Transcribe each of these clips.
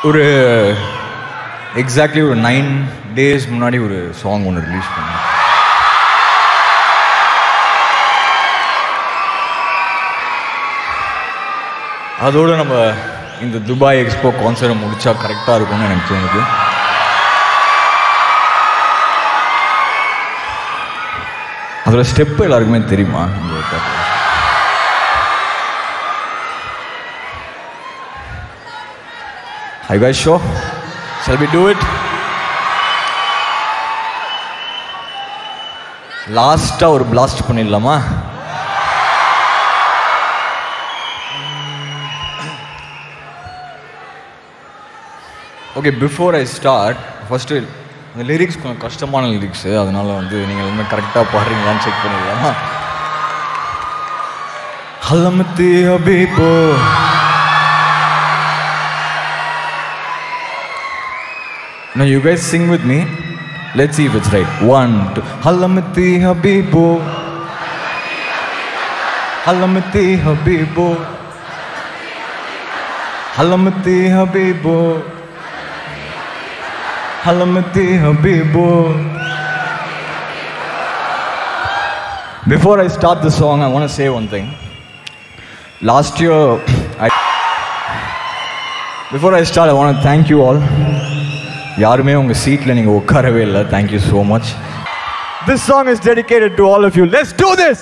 ஒரு எக்ஸாக்ட்லி ஒரு 9 days முன்னாடி ஒரு சாங் ஒன்று ரிலீஸ் பண்ணேன். அதோடு நம்ம இந்த துபாய் எக்ஸ்போ கான்சர்ட்டை முடித்தா கரெக்டாக இருக்கும்னு எனக்கு தோணுது. அதோட ஸ்டெப்பு எல்லாருக்குமே தெரியுமா? Are you guys sure? Shall we do it? Last ஒரு blast பண்ணிடலாமா? Okay, before I start, first the lyrics கொஞ்சம் கஷ்டமான லிரிக்ஸ், அதனால வந்து நீங்கள் எல்லாமே கரெக்டாக பாடுறீங்களான்னு செக் பண்ணிடலாமா? ஹலமத்தி ஹபீபோ Now you guys sing with me. Let's see if it's right. 1, 2. Halamati Habibo. Halamati Habibo. Halamati Habibo. Halamati Habibo. Before I start the song, I want to say one thing. Last year, before I start, I want to thank you all. யாருமே உங்க சீட்ல நீங்க உட்காரவே இல்லை. Thank you so much. This song is dedicated to all of you. Let's do this.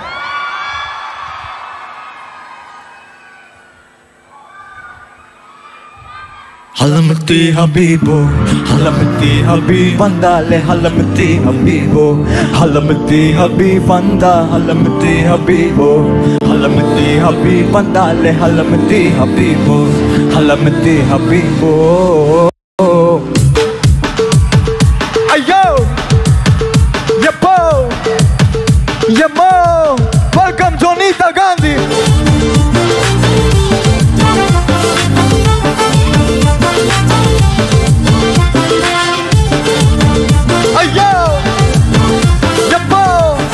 Halamati Habibo, Halamati Habib, Vandale, Halamati Habibo, Halamati Habib, Vanda, Halamati Habibo, Halamati Habib, Vandale, Halamati Habibo, Halamati Habibo. Yamo, welcome Jonita Gandhi. Ayo, Yamo,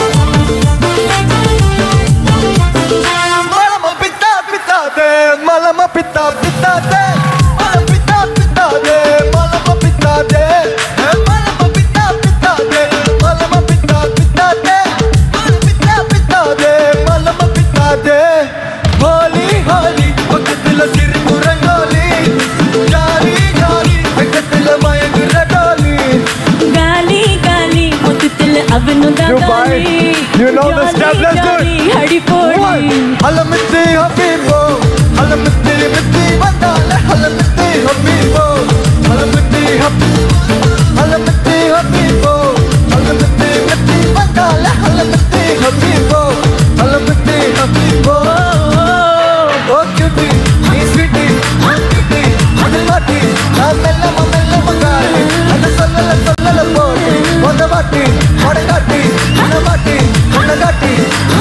malama pita pita de, malama pita pita de, malama pita pita de, malama pita de, malama pita pita de, malama pita pita de. Holi holi vakatla sir kurangoli jali jali vakatla mayagura doli gali gali vakatla avnu dagali you know the step, let's do it. Hadi podi halamati habibo halamati mitti vandala halamati habibo halamati halamati habibo halamati mitti vandala halamati habibo halamati habibo. Oh cutie, hey sweetie, oh cutie, adil mati, mella mella magari, adu sollala podi, oda mati, odagati, anamati, onagati.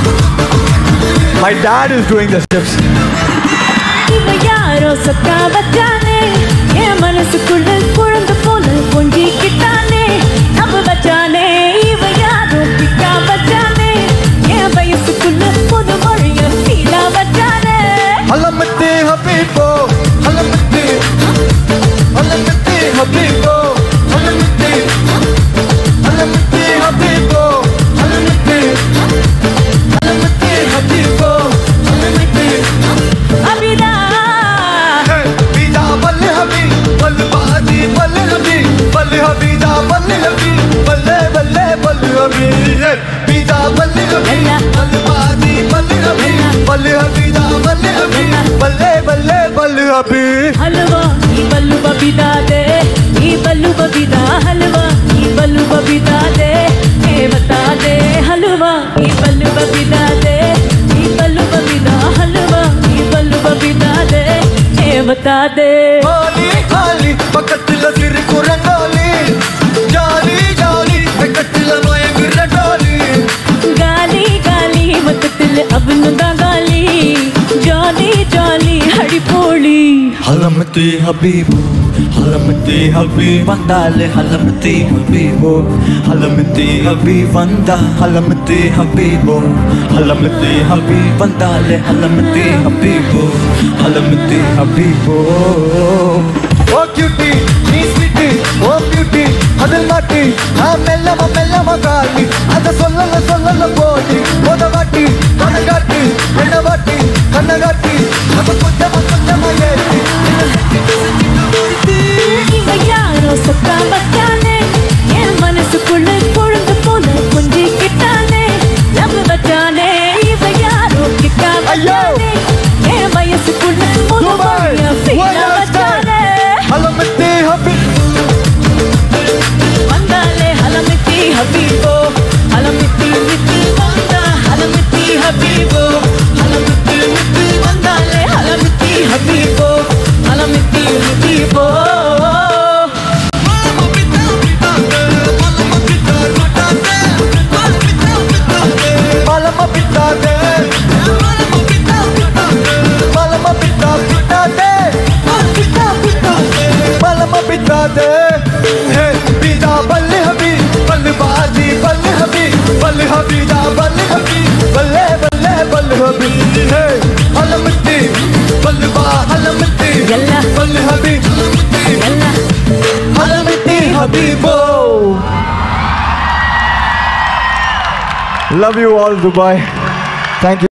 My dad is doing the steps. Iva yaro sakka bachane, ye manasukulla kulandu pola konji kitane, ab bachane, iva yaro pikka bachane, ye vayasukulla podu moriya fila bachane. Halamati habibo, halamati, halamati habibo, halamati, halamati habibo, halamati, halamati habibo, halamati. Abida, hey, bida balle habi, balle baadi balle habi, balle habida balle habi, balle balle balle habi, hey, bida balle habi, balle baadi balle habi, balle habida balle habi, balle balle balle habi. Halwa, ee ballu babida de, ee ballu babida halwa, ee ballu babida de, ee bata de halwa, ee ballu babida de, ee ballu babida halwa, ee ballu babida de, ee bata de. Holi holi vakatla sir kurangoli jali jali vakatla mayagura doli gali gali vakatla avnu dagali jali jali hadi poli. Halamati habibo, halamati habib, vandale halamati habibo, halamati habib, vanda halamati habibo, halamati habib, vandale halamati habibo, halamati habibo. oh cutie, நீ sweet, oh beauty, அதில் மாட்டி நான் மெல்லமா காட்டி அதை சொல்லல போட்டி போத வாட்டி கண்ணகாட்டி என்ன வாட்டி கண்ணகாட்டி நம்ம கொஞ்சமா ஏற்றி இவ யாரோ சொக்கா வச்சானே என் மனசுக்குள்ள பொழுது போல கொஞ்சம் கிட்டானே நம்ம வச்சானே இவ யாரோ கிட்டா வச்சானே என் வயசுக்குள்ள முதுமையா ஃபீலா வச்சானே ஹலமித்தி ஹபி வந்தாலே ஹலமித்தி ஹபீபோ ஹலமித்தி மித்தி வந்தா ஹலமித்தி ஹபீபோ ஹலமித்தி மித்தி வந்தாலே ஹலமித்தி ஹபீபோ ஹலமித்தி ஹபீபோ Love you all, Dubai. Thank you.